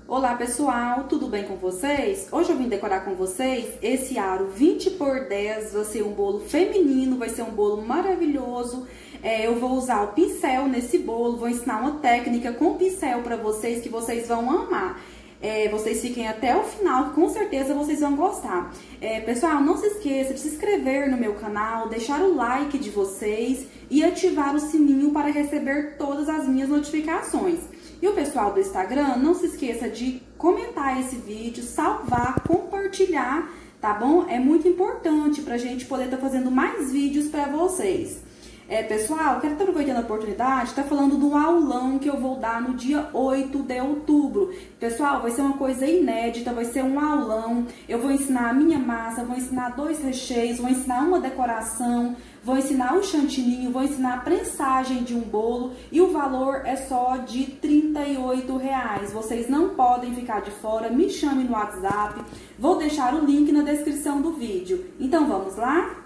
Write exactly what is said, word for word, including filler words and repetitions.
Olá pessoal, tudo bem com vocês? Hoje eu vim decorar com vocês esse aro vinte por dez, vai ser um bolo feminino, vai ser um bolo maravilhoso. É, eu vou usar o pincel nesse bolo, vou ensinar uma técnica com pincel para vocês que vocês vão amar. É, vocês fiquem até o final, que com certeza vocês vão gostar. É, pessoal, não se esqueça de se inscrever no meu canal, deixar o like de vocês e ativar o sininho para receber todas as minhas notificações. E o pessoal do Instagram, não se esqueça de comentar esse vídeo, salvar, compartilhar, tá bom? É muito importante pra gente poder estar tá fazendo mais vídeos pra vocês. É, pessoal, quero estar aproveitando a oportunidade, tá falando do aulão que eu vou dar no dia oito de outubro. Pessoal, vai ser uma coisa inédita, vai ser um aulão. Eu vou ensinar a minha massa, vou ensinar dois recheios, vou ensinar uma decoração, vou ensinar o chantininho, vou ensinar a prensagem de um bolo e o valor é só de trinta e oito reais. Vocês não podem ficar de fora, me chame no WhatsApp, vou deixar o link na descrição do vídeo. Então vamos lá?